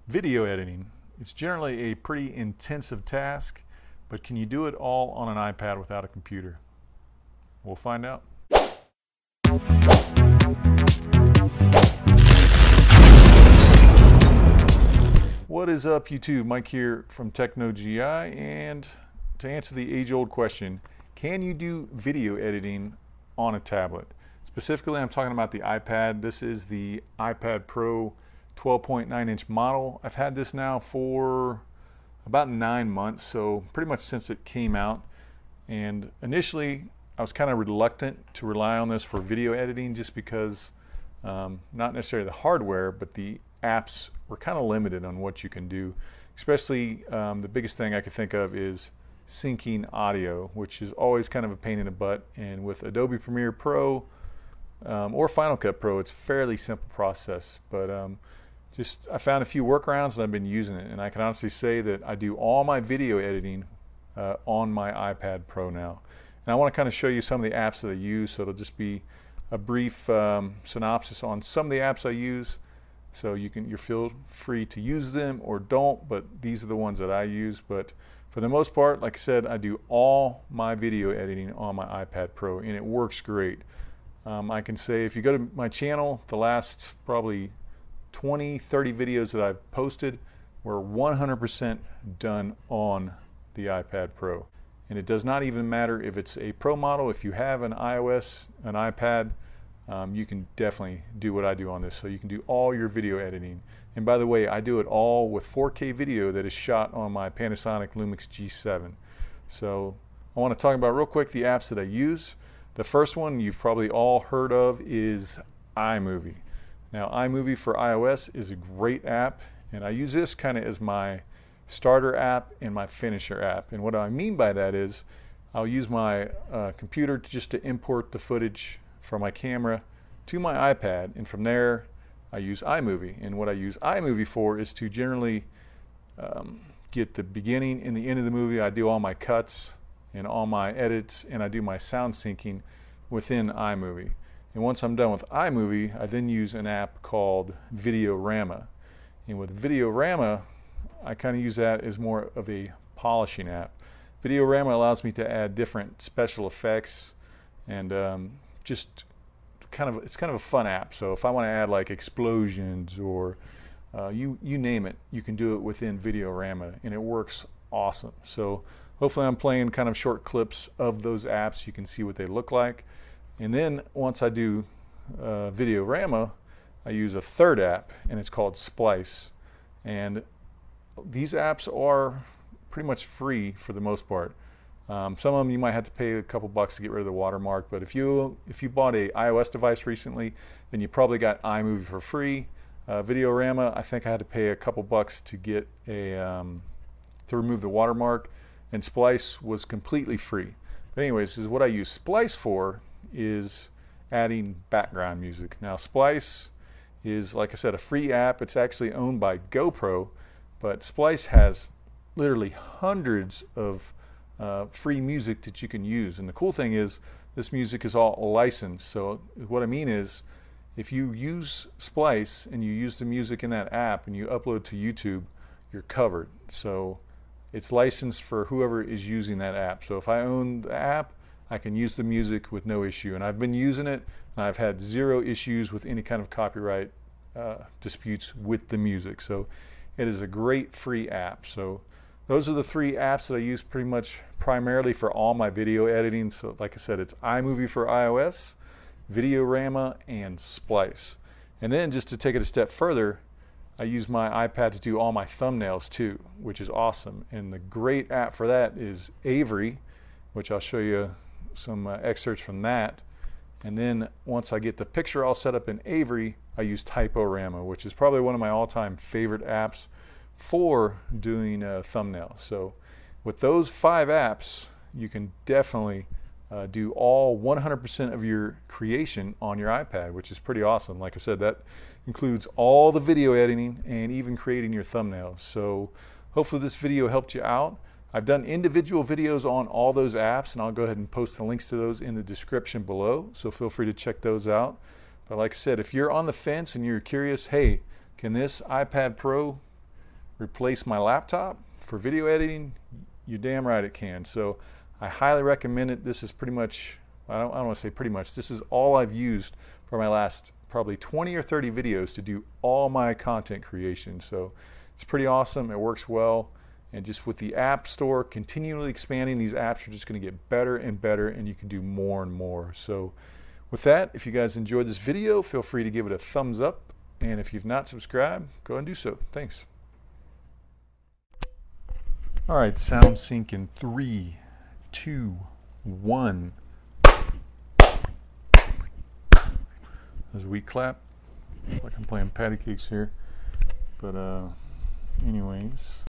Video editing. It's generally a pretty intensive task, but can you do it all on an iPad without a computer? We'll find out. What is up, YouTube? Mike here from TechnoGI, and to answer the age-old question, can you do video editing on a tablet? Specifically, I'm talking about the iPad. This is the iPad Pro 12.9-inch model. I've had this now for about 9 months, so pretty much since it came out. And initially, I was kind of reluctant to rely on this for video editing just because not necessarily the hardware, but the apps were kind of limited on what you can do. Especially the biggest thing I could think of is syncing audio, which is always kind of a pain in the butt. And with Adobe Premiere Pro or Final Cut Pro, it's a fairly simple process. But I found a few workarounds and I've been using it. And I can honestly say that I do all my video editing on my iPad Pro now. And I want to kind of show you some of the apps that I use, so it'll just be a brief synopsis on some of the apps I use. So you feel free to use them or don't, but these are the ones that I use. But for the most part, like I said, I do all my video editing on my iPad Pro, and it works great. I can say if you go to my channel, the last probably 20, 30 videos that I've posted were 100% done on the iPad Pro. And it does not even matter if it's a Pro model. If you have an iOS, an iPad, you can definitely do what I do on this. So you can do all your video editing. And by the way, I do it all with 4K video that is shot on my Panasonic Lumix G7. So I want to talk about real quick the apps that I use. The first one you've probably all heard of is iMovie. Now, iMovie for iOS is a great app, and I use this kind of as my starter app and my finisher app. And what I mean by that is I'll use my computer just to import the footage from my camera to my iPad, and from there I use iMovie. And what I use iMovie for is to generally get the beginning and the end of the movie. I do all my cuts and all my edits, and I do my sound syncing within iMovie. And once I'm done with iMovie, I then use an app called Videorama. And with Videorama, I kind of use that as more of a polishing app. Videorama allows me to add different special effects, and it's kind of a fun app. So if I want to add like explosions or you name it, you can do it within Videorama, and it works awesome. So hopefully I'm playing kind of short clips of those apps. You can see what they look like. And then once I do Videorama, I use a third app, and it's called Splice. And these apps are pretty much free for the most part. Some of them you might have to pay a couple bucks to get rid of the watermark, but if you bought a iOS device recently, then you probably got iMovie for free. Videorama, I think I had to pay a couple bucks to get to remove the watermark, and Splice was completely free. But anyways, is what I use Splice for is adding background music. Now, Splice is, like I said, a free app. It's actually owned by GoPro, but Splice has literally hundreds of free music that you can use. And the cool thing is this music is all licensed. So what I mean is if you use Splice and you use the music in that app and you upload to YouTube, you're covered. So it's licensed for whoever is using that app. So if I own the app, I can use the music with no issue. And I've been using it, and I've had zero issues with any kind of copyright disputes with the music. So it is a great free app. So those are the three apps that I use pretty much primarily for all my video editing. So like I said, it's iMovie for iOS, Videorama, and Splice. And then just to take it a step further, I use my iPad to do all my thumbnails too, which is awesome. And the great app for that is Avery, which I'll show you some excerpts from that. And then once I get the picture all set up in Avery, I use Typorama, which is probably one of my all-time favorite apps for doing thumbnails. So with those 5 apps, you can definitely do all 100% of your creation on your iPad, which is pretty awesome. Like I said, that includes all the video editing and even creating your thumbnails. So hopefully this video helped you out. I've done individual videos on all those apps, and I'll go ahead and post the links to those in the description below, so feel free to check those out. But like I said, if you're on the fence and you're curious, hey, can this iPad Pro replace my laptop for video editing, you're damn right it can. So I highly recommend it. This is pretty much, I don't want to say pretty much, this is all I've used for my last probably 20 or 30 videos to do all my content creation. So it's pretty awesome. It works well. And just with the App Store continually expanding, these apps are just going to get better and better, and you can do more and more. So with that, if you guys enjoyed this video, feel free to give it a thumbs up. And if you've not subscribed, go ahead and do so. Thanks. All right, sound sync in 3, 2, 1. There's a weak clap. Like I'm playing patty cakes here. But anyways.